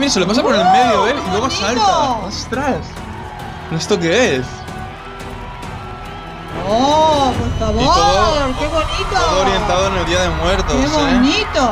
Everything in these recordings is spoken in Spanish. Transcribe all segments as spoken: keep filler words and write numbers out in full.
Sí, se lo pasa por el medio de él y luego bonito. salta. ¡Ostras! ¿Esto qué es? ¡Oh, por favor! Y todo- ¡Qué bonito! Todo orientado en el Día de Muertos, ¡Qué ¿eh? bonito!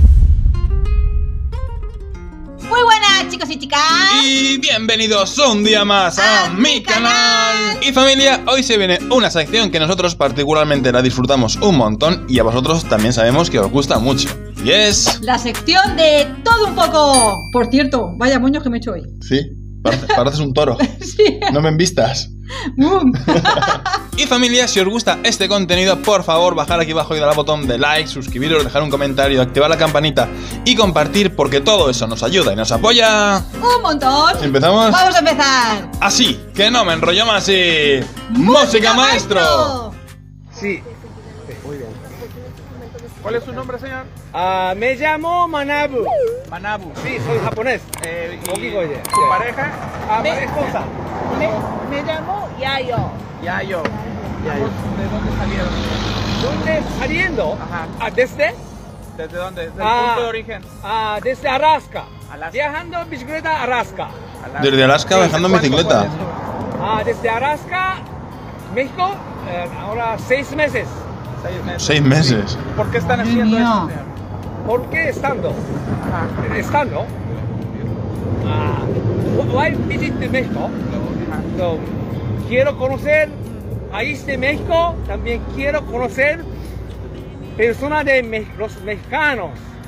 Muy buenas, chicos y chicas. Y bienvenidos un día más a, ¡A mi mi canal. canal! Y familia, hoy se viene una sección que nosotros particularmente la disfrutamos un montón y a vosotros también sabemos que os gusta mucho. Y es... La sección de todo un poco. Por cierto, vaya moños que me he hecho hoy. Sí, parece- pareces un toro. Sí. No me envistas. Boom. Y familia, si os gusta este contenido, por favor, bajar aquí abajo y dar al botón de like, suscribiros, dejar un comentario, activar la campanita y compartir, porque todo eso nos ayuda y nos apoya. Un montón. ¿Empezamos? Vamos a empezar. Así, que no me enrollo más y... ¡Música, maestro! Sí. Muy bien. ¿Cuál es su nombre, señor? Ah, me llamo Manabu. Manabu. Sí, soy japonés. Eh, ¿y Okigoye. ¿Su pareja? Ah, mi Me- esposa. Me, me llamo Yayo. Yayo. Yayo. ¿De dónde salieron? ¿Dónde saliendo? Ajá. Ah, desde, ¿Desde dónde? ¿Desde el Ah. punto de origen? ah, desde Alaska. Alaska. Viajando en bicicleta a Alaska. Alaska. Desde Alaska Sí, bajando en ¿cuánto bicicleta. fue eso? Ah, desde Alaska, México, eh, ahora seis meses. Seis meses. Seis meses. ¿Por qué están Madre haciendo mía. eso, señor? ¿Por qué estando? Ajá. Estando. Ah, why visit México? Ajá. So, quiero conocer país de México, también quiero conocer personas de Me- los mexicanos.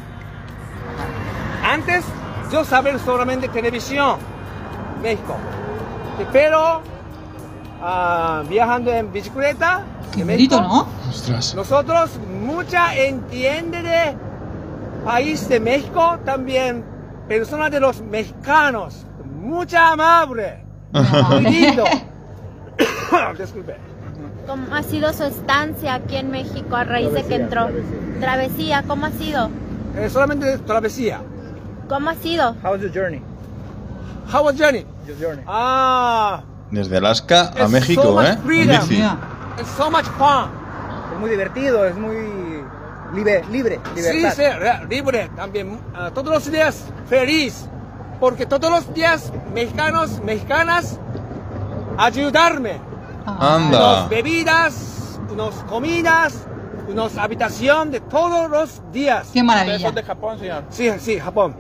Antes yo sabía solamente televisión, México, pero ah, viajando en bicicleta, Qué de bonito, México, ¿no? Ostras. nosotros mucha entiende de país de México, también personas de los mexicanos, mucha amable, muy lindo. Disculpe. ¿Cómo ha sido su estancia aquí en México a raíz de que Travesía, entró? travesía. Travesía, ¿cómo ha sido? Eh, solamente travesía. ¿Cómo ha sido? How's your journey? How was journey? Your journey. Ah, Desde Alaska a It's so México, much ¿eh? En freedom. bici. Mira. it's so much fun. Es muy divertido, es muy libre, libre, Sí, libertad. sí, re- libre también. Ah, todos los días feliz. Porque todos los días mexicanos, mexicanas, ayudarme. Ah. Anda. Unos bebidas, unos comidas, unos habitación de todos los días. Qué Ustedes maravilla. son de Japón, señor. Sí, sí, Japón.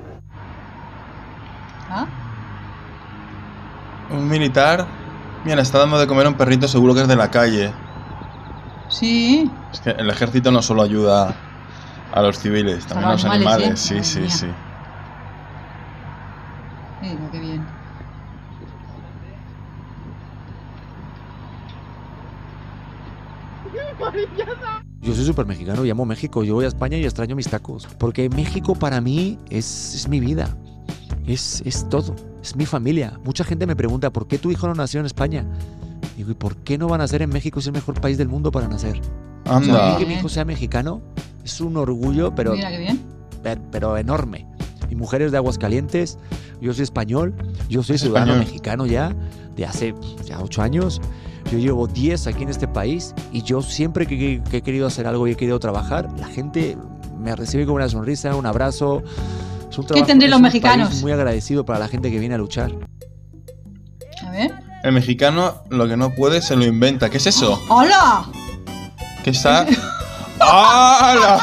¿Ah? Un militar. Mira, le está dando de comer a un perrito, seguro que es de la calle. Sí. Es que el ejército no solo ayuda a los civiles, también a los animales. ¿eh? Sí, sí, Madre sí. mía. Mira, qué bien. Yo soy súper mexicano, llamo México, yo voy a España y extraño mis tacos, porque México para mí es, es mi vida, es, es todo, es mi familia. Mucha gente me pregunta, ¿por qué tu hijo no nació en España? Digo, ¿y por qué no va a nacer en México? Es el mejor país del mundo para nacer. O sea, a mí Anda. que mi hijo sea mexicano es un orgullo, pero, Mira, qué bien. pero, pero enorme. Mi mujer es de Aguascalientes, yo soy español, yo soy Es ciudadano español. mexicano ya, de hace ya ocho años. Yo llevo diez aquí en este país y yo siempre que, que- que he querido hacer algo y he querido trabajar, la gente me recibe con una sonrisa, un abrazo. Es un trabajo, tendrán es los un mexicanos? país muy agradecido para la gente que viene a luchar. A ver. El mexicano lo que no puede se lo inventa. ¿Qué es eso? ¡Hola! ¿Qué está? ¡Hala!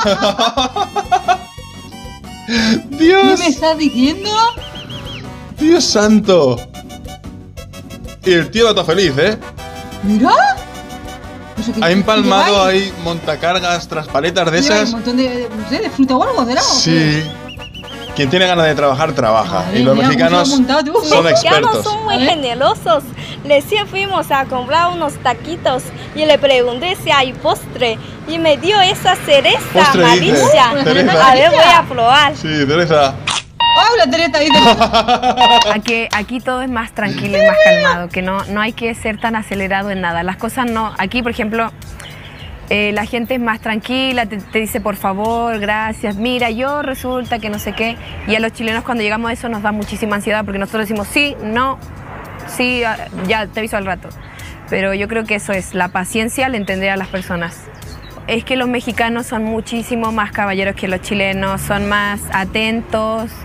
¿Qué ¡Dios! me estás diciendo? ¡Dios santo! Y el tío va todo feliz, ¿eh? ¡Mira! Eso que- Ha que empalmado lleváis- ahí montacargas tras paletas de lleváis esas. un montón de, no sé, de fruta o algo, ¿será? ¿O qué? Sí. Quien tiene ganas de trabajar, trabaja. Madre Y los mía, ¿cómo se lo has mexicanos montado tú? son Los mexicanos expertos. son muy A ver. generosos. Recién fuimos a comprar unos taquitos y le pregunté si hay postre y me dio esa cereza Postre, dice. amarilla. Teresa. A ver, voy a probar. Sí, Teresa. ¡Hola, Teresa! Dice. Aquí, aquí todo es más tranquilo y más calmado, que no, no hay que ser tan acelerado en nada. Las cosas no... Aquí, por ejemplo, eh, la gente es más tranquila, te, te dice por favor, gracias, mira, yo resulta que no sé qué. Y a los chilenos cuando llegamos a eso nos da muchísima ansiedad porque nosotros decimos sí, no, sí, ah, ya te aviso al rato. Pero yo creo que eso es la paciencia al entender a las personas. Es que los mexicanos son muchísimo más caballeros que los chilenos, son más atentos.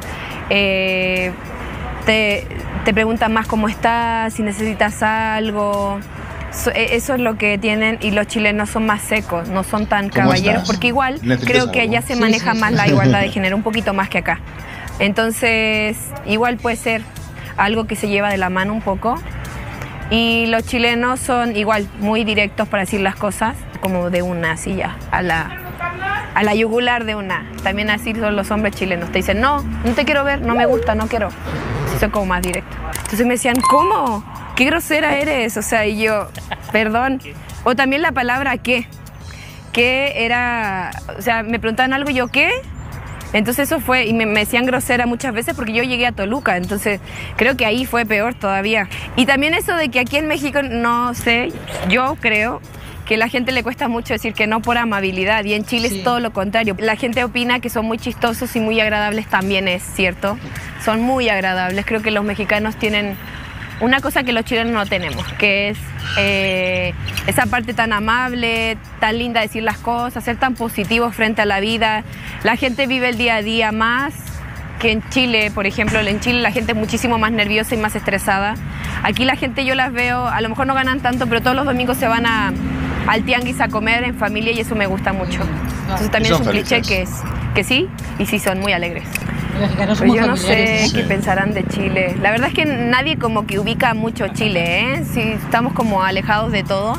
eh, te, te preguntan más cómo estás, si necesitas algo. Eso es lo que tienen, y los chilenos son más secos, no son tan caballeros, estás? porque igual creo que allá se Sí, maneja sí, más sí. la igualdad de género, un poquito más que acá. Entonces, igual puede ser algo que se lleva de la mano un poco. Y los chilenos son igual muy directos para decir las cosas, como de una, así ya, a la, a la yugular de una. También así son los hombres chilenos. Te dicen, no, no te quiero ver, no me gusta, no quiero. Sí, son como más directos. Entonces me decían, ¿cómo? ¿Qué grosera eres? O sea, y yo, perdón. O también la palabra ¿qué? ¿Qué era? O sea, me preguntaban algo y yo, ¿qué? Entonces eso fue, y me, me decían grosera muchas veces porque yo llegué a Toluca, entonces creo que ahí fue peor todavía. Y también eso de que aquí en México, no sé, yo creo que a la gente le cuesta mucho decir que no por amabilidad, y en Chile Sí. es todo lo contrario. La gente opina que son muy chistosos y muy agradables, también es cierto. Son muy agradables, creo que los mexicanos tienen una cosa que los chilenos no tenemos, que es eh, esa parte tan amable, tan linda de decir las cosas, ser tan positivos frente a la vida. La gente vive el día a día más que en Chile, por ejemplo. En Chile la gente es muchísimo más nerviosa y más estresada. Aquí la gente, yo las veo, a lo mejor no ganan tanto, pero todos los domingos se van a, al tianguis a comer en familia, y eso me gusta mucho. Entonces también Y es son un cliché felices. que, es, que sí, y sí son muy alegres. Los mexicanos Pues somos yo no sé familiares, qué Sí. pensarán de Chile. La verdad es que nadie como que ubica mucho Chile, ¿eh? Sí, estamos como alejados de todos,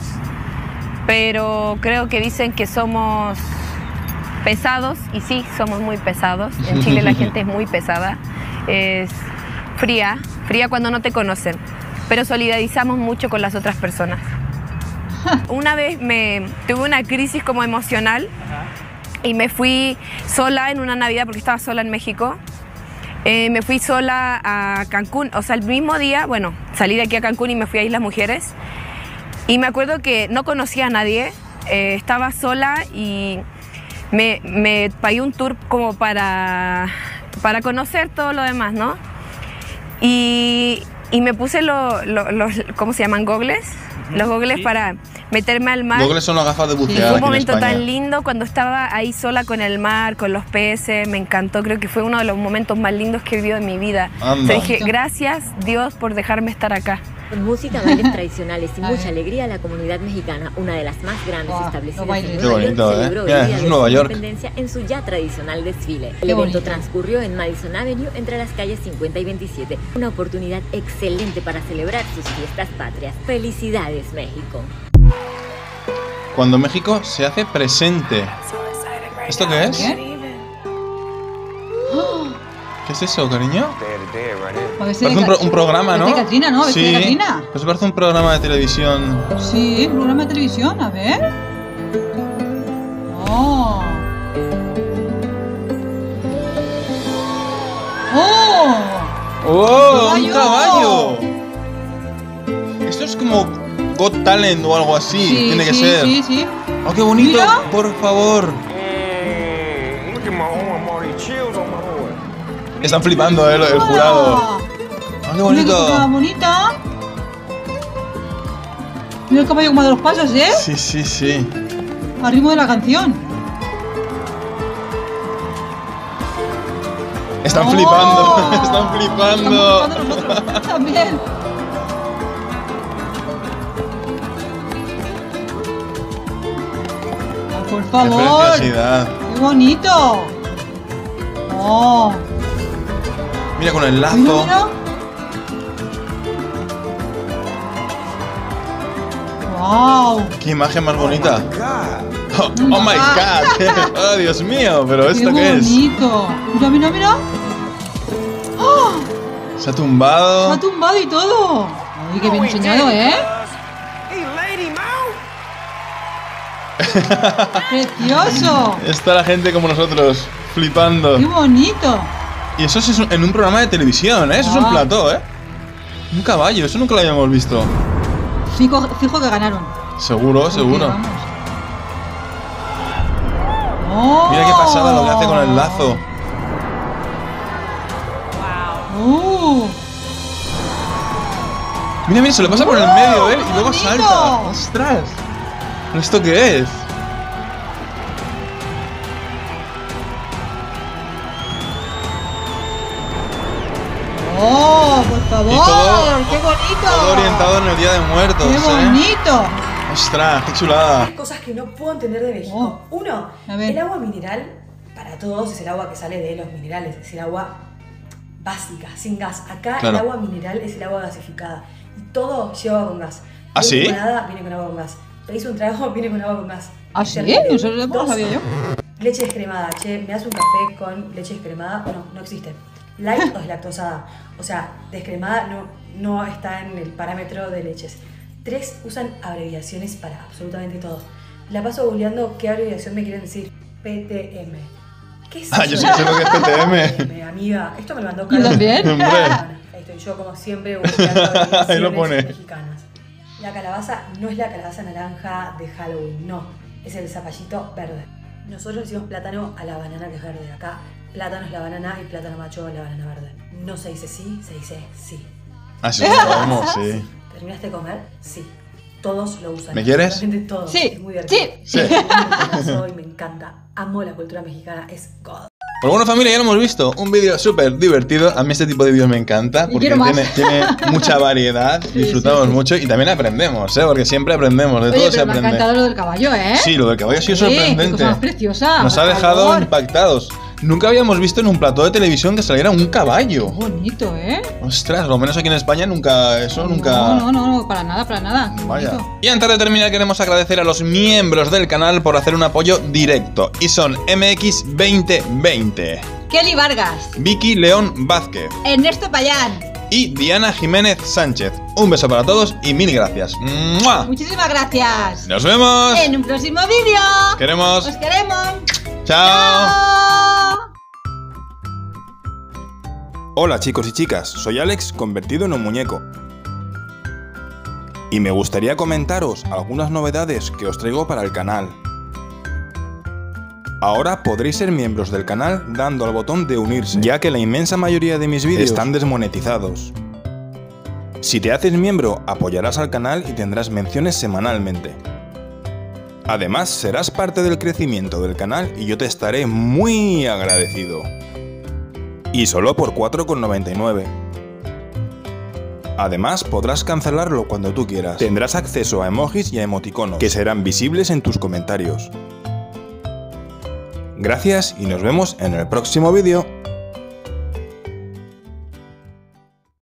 pero creo que dicen que somos pesados, y sí, somos muy pesados. En Chile la gente es muy pesada, es fría, fría cuando no te conocen, pero solidarizamos mucho con las otras personas. Una vez me tuve una crisis como emocional y me fui sola en una Navidad, porque estaba sola en México. Eh, me fui sola a Cancún, o sea, el mismo día, bueno, salí de aquí a Cancún y me fui a Islas Mujeres. Y me acuerdo que no conocía a nadie, eh, estaba sola y me, me pagué un tour como para, para conocer todo lo demás, ¿no? Y, y me puse lo- lo- los, ¿cómo se llaman? ¿Gogles? Los gogles para meterme al mar. Google son las gafas de bucear. Sí. Fue aquí un en momento España. tan lindo cuando estaba ahí sola con el mar, con los peces, me encantó, creo que fue uno de los momentos más lindos que he vivido en mi vida. Anda. O sea, dije, gracias Dios por dejarme estar acá. Con música, bailes tradicionales y A mucha ver. alegría, la comunidad mexicana, una de las más grandes Guau, establecidas los bailes. en Qué Nueva bonito, York, ¿eh? celebró Mira, el Día es de Nueva su York. Independencia en su ya tradicional desfile. El Qué evento bonito. transcurrió en Madison Avenue entre las calles cincuenta y veintisiete. Una oportunidad excelente para celebrar sus fiestas patrias. ¡Felicidades, México! Cuando México se hace presente. ¿Esto qué es? ¿Qué? ¿Qué es eso, cariño? Parece Parece un, pro- un programa, ¿no? Parece Catrina, ¿no? Sí. Vestida de Catrina. Pues parece un programa de televisión. Sí, un programa de televisión, a ver. Oh. ¡Oh! ¡Oh! ¡Un ¡Caballo! caballo! Esto es como Got Talent o algo así. Sí, Tiene que sí, ser. Sí, sí. ¡Oh, qué bonito! Mira. Por favor. Están flipando, ¿eh? El el jurado. Ah, ¡Oh, qué Mira qué bonito! cosa bonita. Mira el caballo como de los pasos, ¿eh? Sí, sí, sí. Al ritmo de la canción. Están Oh. flipando. Están flipando. Estamos flipando nosotros también. Ah, por ¡Qué favor. preciosidad! ¡Qué bonito! ¡Oh! Mira con el lazo. Mira, mira. ¡Wow! ¡Qué imagen más bonita! ¡Oh, oh Oh my my god! ¡Oh, Dios mío! ¿Pero esto qué, es? bonito! Mira, mira, mira. ¡Oh! Se ha tumbado. Se ha tumbado y todo. ¡Ay, qué bien enseñado, eh! ¡Precioso! Está la gente como nosotros, flipando. ¡Qué bonito! Y eso es en un programa de televisión, ¿eh? Eso es un Ah. plató, ¿eh? Un caballo, eso nunca lo habíamos visto. Fijo, fijo que ganaron. Seguro, seguro. Porque, vamos. ¡Oh! Mira qué pasada lo que hace con el lazo. ¡Uh! Mira, mira, se lo pasa por el medio, ¿eh? Y luego bonito! salta. ¡Ostras! ¿Esto qué es? ¡Oh, por favor! Y todo- ¡Qué bonito! Todo orientado en el Día de Muertos, ¡Qué ¿eh? bonito! ¡Ostras, qué chulada! Cosas que no puedo entender de México. Oh. Uno, A ver. el agua mineral para todos es el agua que sale de los minerales, es el agua básica, sin gas. Acá Claro. el agua mineral es el agua gasificada y todo lleva agua con gas. ¿Ah, Pedís sí? limonada, viene con agua con gas. Pedís un trago, viene con agua con gas. ¿Ah, sí? Terrible. Eso no lo Dos, sabía yo. Leche descremada. Che, ¿me das un café con leche descremada? No, no existe. Light o deslactosada. O sea, descremada no, no está en el parámetro de leches. Tres, usan abreviaciones para absolutamente todo. La paso googleando qué abreviación me quieren decir. P T M. ¿Qué es Ah, eso? yo sí sé lo que es P T M. P T M, amiga. Esto me lo mandó ¿Yo Carlos. también? Hombre. Ahí estoy yo, como siempre, googleando abreviaciones Ahí lo pone. mexicanas. La calabaza no es la calabaza naranja de Halloween, no. Es el zapallito verde. Nosotros decimos plátano a la banana que es verde. Acá plátano es la banana y plátano macho la banana verde. No se dice sí, se dice sí. Ah, sí, lo sabemos, sí. ¿Terminaste de comer? Sí. Todos lo usan. ¿Me quieres? Absolutamente todos. Sí, Es muy divertido. sí, sí. Soy, me encanta. Amo la cultura mexicana. Es God. Pues bueno, familia, ya lo hemos visto. Un vídeo súper divertido. A mí este tipo de vídeos me encanta Y porque quiero más. tiene, tiene mucha variedad. Disfrutamos sí, sí. mucho y también aprendemos, ¿eh? Porque siempre aprendemos, de Oye, todo se pero me ha aprende. encantado lo del caballo, ¿eh? Sí, lo del caballo ha sido Sí, qué sorprendente. cosa más preciosa. Nos ha por dejado favor. impactados. Nunca habíamos visto en un plató de televisión que saliera un caballo. Qué bonito, ¿eh? Ostras, lo menos aquí en España nunca, eso nunca... No, no, no, no, para nada, para nada. Qué Vaya. bonito. Y antes de terminar queremos agradecer a los miembros del canal por hacer un apoyo directo. Y son M X veinte veinte, Kelly Vargas, Vicky León Vázquez Ernesto Payán. y Diana Jiménez Sánchez. Un beso para todos y mil gracias. ¡Mua! Muchísimas gracias. Nos vemos. En un próximo vídeo. Os queremos. Os queremos. Chao. Chao. Hola chicos y chicas, soy Alex convertido en un muñeco. Y me gustaría comentaros algunas novedades que os traigo para el canal. Ahora podréis ser miembros del canal dando al botón de unirse, ya que la inmensa mayoría de mis vídeos están desmonetizados. Si te haces miembro, apoyarás al canal y tendrás menciones semanalmente. Además, serás parte del crecimiento del canal y yo te estaré muy agradecido. Y solo por cuatro con noventa y nueve. Además, podrás cancelarlo cuando tú quieras. Tendrás acceso a emojis y a emoticonos, que serán visibles en tus comentarios. Gracias y nos vemos en el próximo vídeo.